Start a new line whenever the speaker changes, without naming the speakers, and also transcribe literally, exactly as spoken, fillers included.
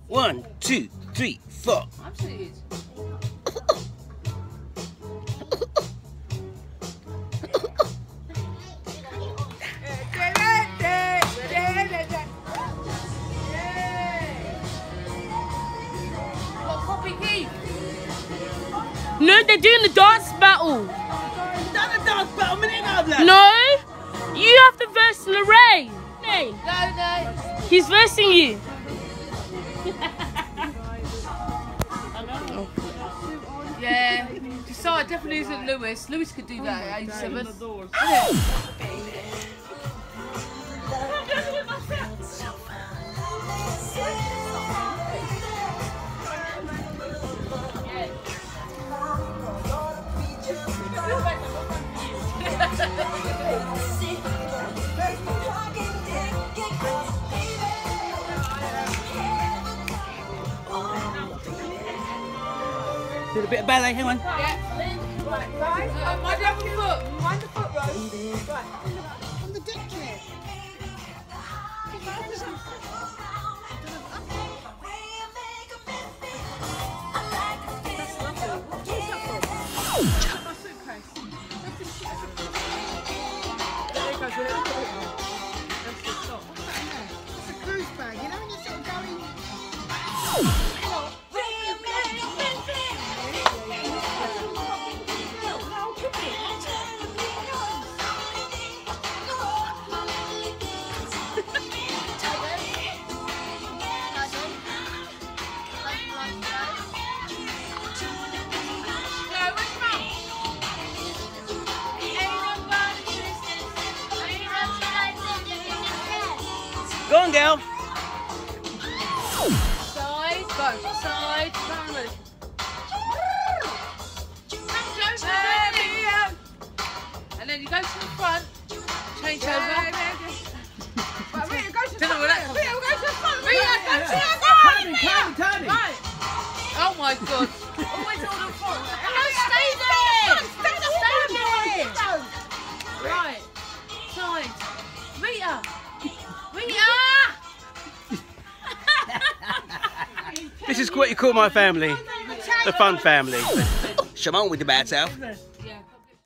One, two, three, four.
I'm suited.
No, they're doing the dance battle.
You've done a dance battle a minute ago, lad.
No, you have to verse Lorraine. Hey.
No, no.
He's versing you.
Yeah. So it definitely isn't Lewis. Lewis could do that at eighty-seven.
Do a bit of ballet, hang on.
Yeah. Right, guys. Uh, mind the other foot. Mind the foot, Rose. Right.
On the deck chair. It's a cruise bag, you know when you're sort of going.
Go on, girl.
Side, go. Side, turn. And then you go to the front, change over. Right, Rita, go to the front. Rita, Rita, go to the front. Rita, go to the front.
Turn it, turn it, turn it.
Right. Oh my God. Always on the front.
No, stay there.
Stay there. Right. Side. Rita. Rita.
This is what you call my family. The fun family. Sharmone with the bad self.